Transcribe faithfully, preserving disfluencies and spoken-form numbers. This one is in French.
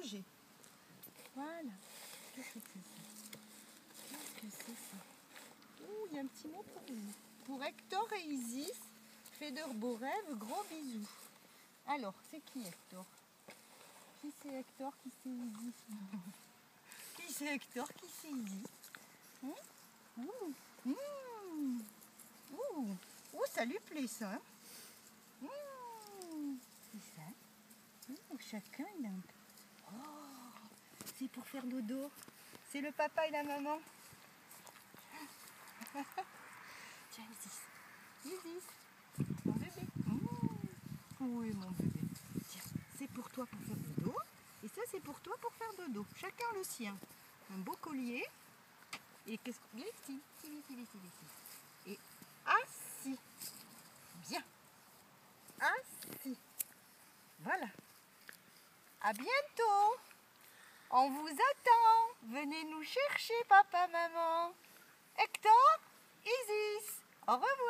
bouger. Voilà. Qu'est-ce que c'est ça? Qu'est-ce que c'est ça? Ouh, il y a un petit mot pour vous. Pour Hector et Isis, fais de beaux rêves, gros bisous. Alors, c'est qui Hector? Qui c'est Hector? Qui c'est Isis? Qui c'est Hector? Qui c'est Isis? Hum Ouh. Mmh. Ouh. Ouh, ça lui plaît ça. Hein? Mmh. C'est ça. Ouh, chacun il a un... Oh, c'est pour faire dodo. C'est le papa et la maman. Tiens, Isis. Isis. Mon bébé. Mmh. Oui, mon bébé. Tiens, c'est pour toi pour faire dodo. Et ça, c'est pour toi pour faire dodo. Chacun le sien. Un beau collier. Et qu'est-ce que... Viens ici. Ici, ici, ici, ici. Et assis. Bien. Assis. Voilà. À bientôt. On vous attend. Venez nous chercher, papa, maman. Hector, Isis. Au revoir.